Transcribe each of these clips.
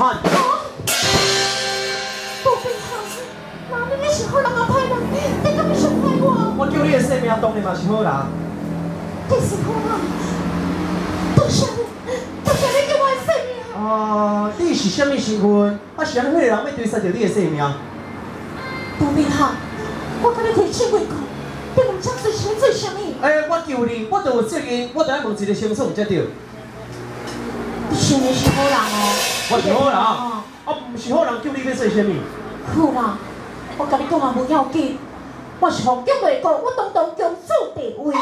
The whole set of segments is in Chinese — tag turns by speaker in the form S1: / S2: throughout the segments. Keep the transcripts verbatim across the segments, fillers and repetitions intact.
S1: 汉。
S2: 不必好，妈咪你是好人啊歹人？你敢要伤害我？
S1: 我救你的性命，当然嘛是好人。
S2: 你是好人，多谢你，多谢你救我的性命。
S1: 啊，你是什么身份？啊，是安怎迄个人要追杀着你的性命？
S2: 不必好，我甲你提醒过讲，你两枪是想做啥物？
S1: 诶，我救你，我就有责任，我就要问一个清楚才对。
S2: 你想的是好人哦。
S1: 我是好人，啊，不是好人，救你要做啥物？
S2: 好啦，我甲你讲嘛无要紧，我是皇宫内国，我当当公主地位。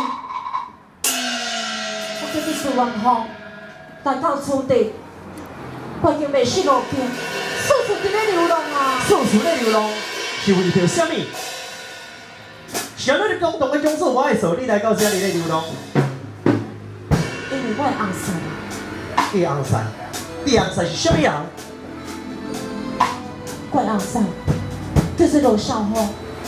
S2: 我叫你自愿吼，来到此地，我已经袂失路边，四处伫咧流浪啊。
S1: 四处咧流浪，是为着啥物？是安怎你广东的公主我爱做，你来到这里咧流浪？
S2: 因为我的红婿，
S1: 你的红婿，你的红婿是啥物人？
S2: 我的红婿就是罗少峰，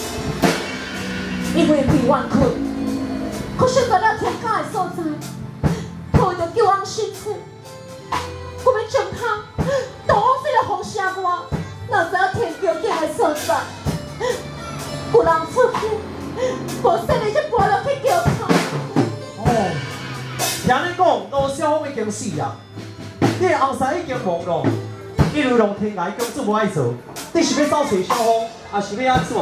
S2: 因为被冤屈，可选择了天家的所在，他为着救翁生子，我要将他当这个红霞我，哪知影天桥底的所在，有人出去，无说你就搬落去叫他。
S1: 哦，听你讲，罗小凤已经死啊，你的红婿已经亡了，你流浪天涯，公主无爱做，你是要找找小凤，还是要安怎？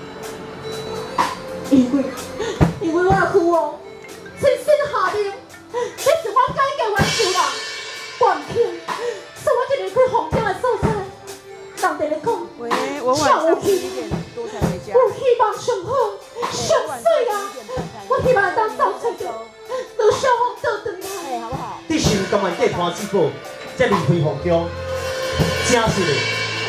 S2: 因为，因为我的父王亲身下令，你是我改革元首啦，万庆，所以我就离开皇宫的所在。人哋咧讲，
S3: 喂，我晚
S2: 上有
S3: 上几
S2: 希，
S3: 点多才回家？
S2: 有希望上好，上水啊！我希望当找找着，罗小凤倒转来。
S3: 哎，好不好？
S1: 你是毋甘愿嫁潘子宝，才离开皇宫，真是的。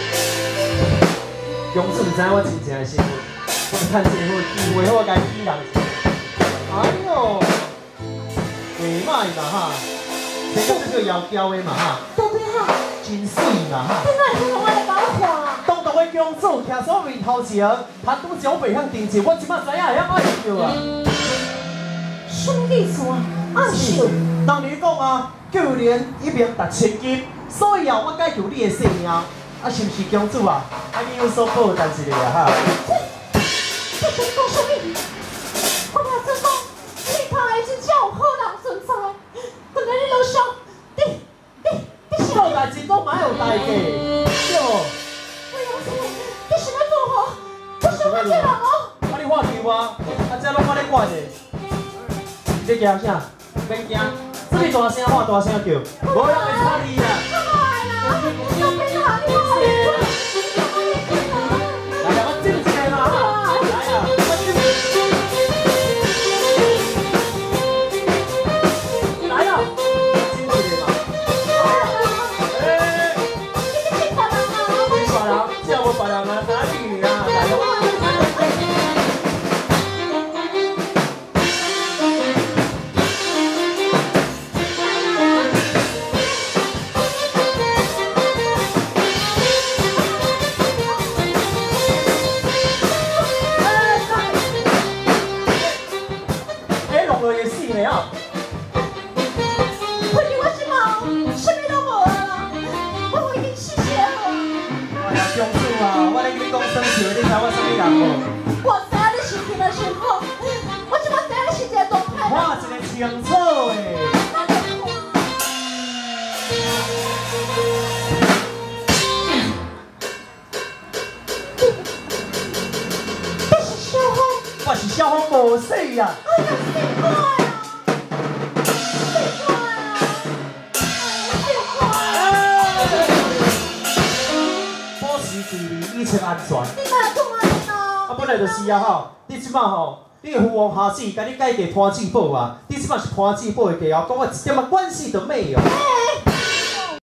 S1: 公主唔知我真正的身份，我趁这好机会，我该起人。哎呦，袂歹嘛哈，听讲这个妖娇的嘛哈，
S2: 都变好，
S1: 真水嘛哈。
S2: 你哪会用我来搞我？
S1: 当当的公主，徛在我面头前，他拄只我袂晓定情，我即摆知影会晓爱笑啊。
S2: 什么意思啊？暗示？
S1: 当然讲啊，救人一命值千金，所以啊，我解救你的性命。啊，是毋是公主啊？啊，你有所报代志了哈？
S2: 你在讲什么？我嘛真讲，你他已经叫有好人存在，但是你老兄，你你你是
S1: 报代志都蛮有代价，对无？
S2: 我有钱，你想要做何？我想要这人哦。
S1: 啊，你话题我，啊，这拢我咧管的。你惊啥？免惊，这么大声喊大声叫，无人会睬你啦。
S2: 我变哪里来？
S1: 来呀，我进来嘛哈！来呀，我进来。来呀，进来嘛。哎，你是别人啊？别人，只要无别人啊，哪里啊？来呀。
S2: 我知影你是听得上好，我即摆知影你是一个大歹人。
S1: 我一个清楚诶。
S2: 你是小凤，
S1: 我是小凤无死呀。
S2: 哎呀，死乖啊！死乖啊！死乖啊！
S1: 保持距离，以前安全。
S2: 你哪会讲安尼啊？
S1: 啊，本来就是啊吼，你即摆吼，你的父王下子甲你改嫁潘子宝啊，你即摆是潘子宝的家后，跟我一点仔关系都没有。
S2: 哎